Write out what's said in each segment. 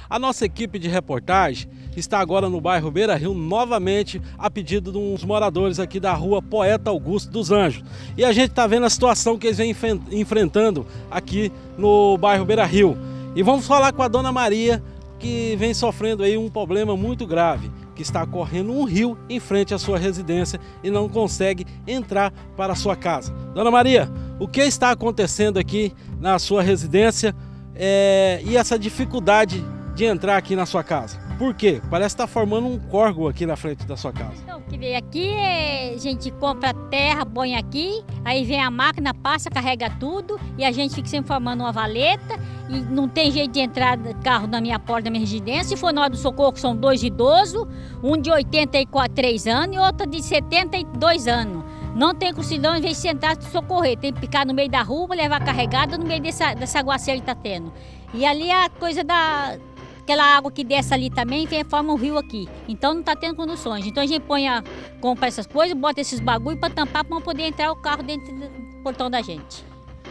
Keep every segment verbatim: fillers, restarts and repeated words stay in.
A nossa equipe de reportagem está agora no bairro Beira Rio, novamente a pedido de uns moradores aqui da rua Poeta Augusto dos Anjos. E a gente está vendo a situação que eles vêm enfrentando aqui no bairro Beira Rio. E vamos falar com a dona Maria, que vem sofrendo aí um problema muito grave, que está correndo um rio em frente à sua residência e não consegue entrar para a sua casa. Dona Maria, o que está acontecendo aqui na sua residência é, e essa dificuldade de entrar aqui na sua casa? Por quê? Parece que está formando um córrego aqui na frente da sua casa. Então, o que veio aqui é a gente compra terra, põe aqui, aí vem a máquina, passa, carrega tudo e a gente fica sempre formando uma valeta e não tem jeito de entrar carro na minha porta da minha residência. Se for na hora do socorro, que são dois idosos, um de oitenta e três anos e outro de setenta e dois anos. Não tem condição, em vez de sentar, socorrer. Tem que ficar no meio da rua, levar carregada no meio dessa, dessa aguaceira que está tendo. E ali a coisa da... Aquela água que desce ali também vem, forma um rio aqui. Então não está tendo condições. Então a gente põe a, compra essas coisas, bota esses bagulho para tampar para poder entrar o carro dentro do portão da gente.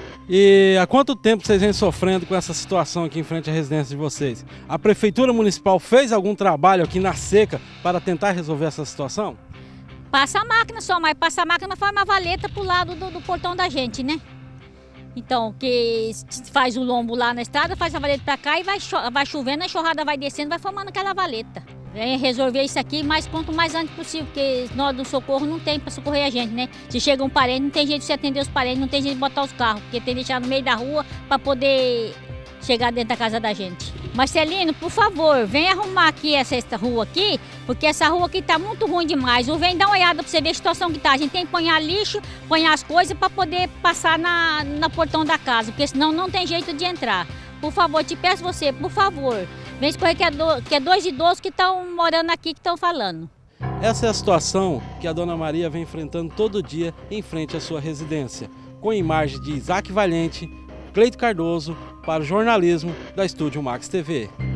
E há quanto tempo vocês vêm sofrendo com essa situação aqui em frente à residência de vocês? A Prefeitura Municipal fez algum trabalho aqui na seca para tentar resolver essa situação? Passa a máquina só, mas passa a máquina forma a valeta para o lado do, do portão da gente, né? Então, que faz o lombo lá na estrada, faz a valeta para cá e vai, cho vai chovendo, a enxurrada vai descendo, vai formando aquela valeta. Vem resolver isso aqui mais quanto mais antes possível, porque nós do socorro não tem para socorrer a gente, né? Se chega um parente, não tem jeito de se atender os parentes, não tem jeito de botar os carros, porque tem que deixar no meio da rua para poder chegar dentro da casa da gente. Marcelino, por favor, vem arrumar aqui essa, essa rua aqui, porque essa rua aqui tá muito ruim demais. Ou vem dar uma olhada para você ver a situação que tá. A gente tem que ponhar lixo, ponhar as coisas para poder passar na, na portão da casa, porque senão não tem jeito de entrar. Por favor, te peço você, por favor, vem escorrer que é, do, que é dois idosos que estão morando aqui, que estão falando. Essa é a situação que a dona Maria vem enfrentando todo dia em frente à sua residência. Com imagem de Isaac Valente, Cleito Cardoso, para o jornalismo da Estúdio Max T V.